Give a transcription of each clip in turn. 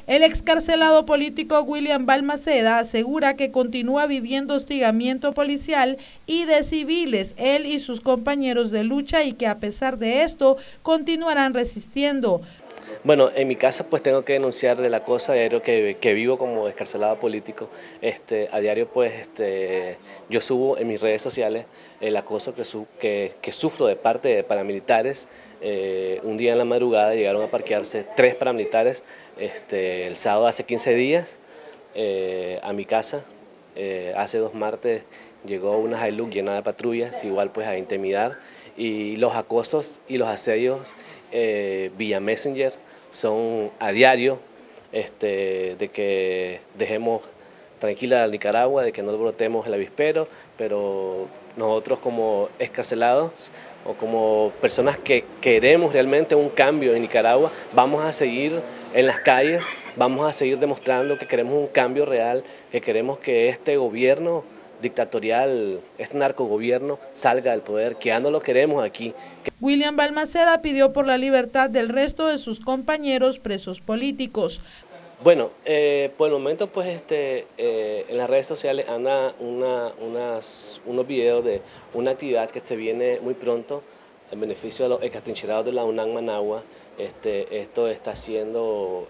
El excarcelado político William Balmaceda asegura que continúa viviendo hostigamiento policial y de civiles, él y sus compañeros de lucha, y que a pesar de esto continuarán resistiendo. Bueno, en mi caso pues tengo que denunciar de la cosa diario que vivo como excarcelado político. A diario pues yo subo en mis redes sociales el acoso que sufro de parte de paramilitares. Un día en la madrugada llegaron a parquearse 3 paramilitares el sábado hace 15 días a mi casa. Hace 2 martes llegó una Hilux llena de patrullas, igual pues a intimidar, y los acosos y los asedios vía Messenger son a diario, de que dejemos tranquila a Nicaragua, de que no brotemos el avispero, pero nosotros como excarcelados o como personas que queremos realmente un cambio en Nicaragua, vamos a seguir en las calles, vamos a seguir demostrando que queremos un cambio real, que queremos que este gobierno dictatorial, este narcogobierno salga del poder, que ya no lo queremos aquí. William Balmaceda pidió por la libertad del resto de sus compañeros presos políticos. Bueno, por el momento pues en las redes sociales anda unos videos de una actividad que se viene muy pronto en beneficio de los exatrincherados de la UNAM Managua. Esto está siendo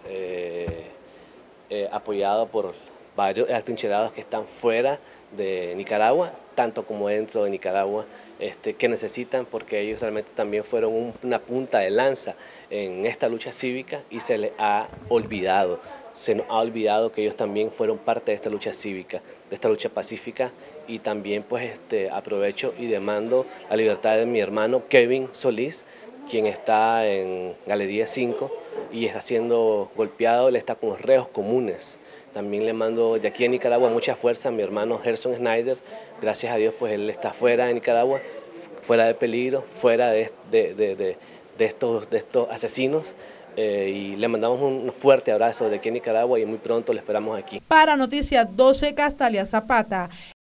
apoyado por varios atrincherados que están fuera de Nicaragua, tanto como dentro de Nicaragua, que necesitan, porque ellos realmente también fueron una punta de lanza en esta lucha cívica y se les ha olvidado. Se nos ha olvidado que ellos también fueron parte de esta lucha cívica, de esta lucha pacífica, y también pues aprovecho y demando la libertad de mi hermano Kevin Solís, quien está en Galería 5 y está siendo golpeado, él está con los reos comunes. También le mando de aquí en Nicaragua mucha fuerza a mi hermano Gerson Schneider, gracias a Dios pues él está fuera de Nicaragua, fuera de peligro, fuera de estos asesinos. Y le mandamos un fuerte abrazo de aquí en Nicaragua y muy pronto le esperamos aquí. Para Noticias 12, Castalia Zapata.